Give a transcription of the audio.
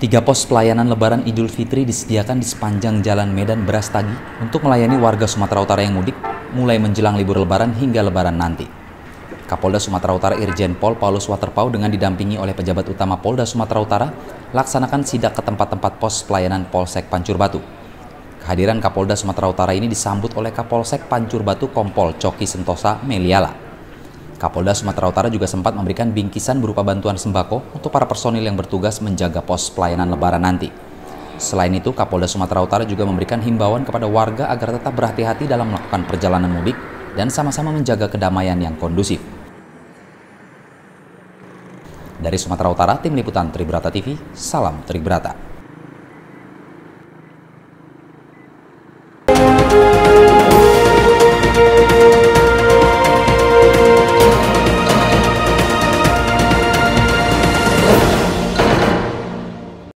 3 pos pelayanan Lebaran Idul Fitri disediakan di sepanjang Jalan Medan Brastagi untuk melayani warga Sumatera Utara yang mudik mulai menjelang libur Lebaran hingga Lebaran nanti. Kapolda Sumatera Utara Irjen Pol Paulus Waterpau dengan didampingi oleh pejabat utama Polda Sumatera Utara laksanakan sidak ke tempat-tempat pos pelayanan Polsek Pancur Batu. Kehadiran Kapolda Sumatera Utara ini disambut oleh Kapolsek Pancur Batu Kompol Coki Sentosa Meliala. Kapolda Sumatera Utara juga sempat memberikan bingkisan berupa bantuan sembako untuk para personil yang bertugas menjaga pos pelayanan Lebaran nanti. Selain itu, Kapolda Sumatera Utara juga memberikan himbauan kepada warga agar tetap berhati-hati dalam melakukan perjalanan mudik dan sama-sama menjaga kedamaian yang kondusif. Dari Sumatera Utara, Tim Liputan Tribrata TV, salam Tribrata.